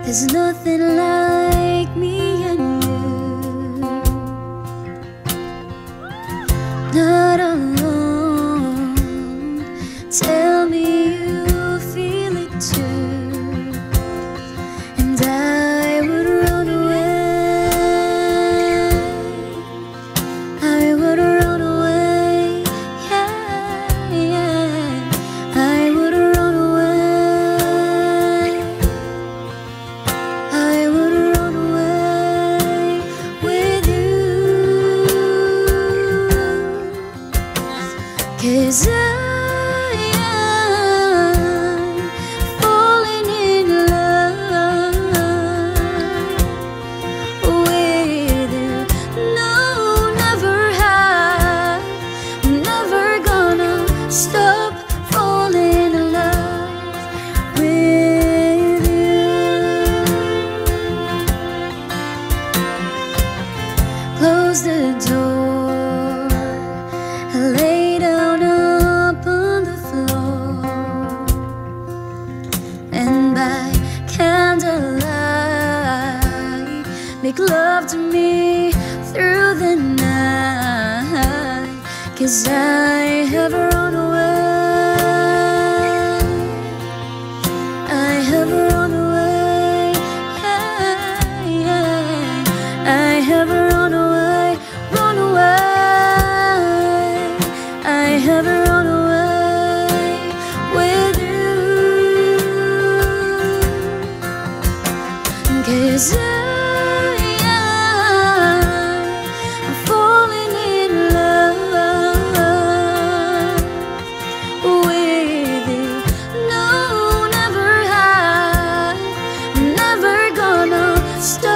There's nothing like me and you. Not alone. Tell me you feel it too, and I would run away. I would run away. Yeah, yeah. I would run away. I would run away with you. 'Cause I'm falling in love with you. No, never have, never gonna stop falling in love with you. Close the door, lay down upon the floor, and by candlelight make love to me through the night. 'Cause I have run away. I have run away. Yeah, yeah. I have run away, run away. I have run away with you. 'Cause I'm falling in love with you. No, never have, never gonna stop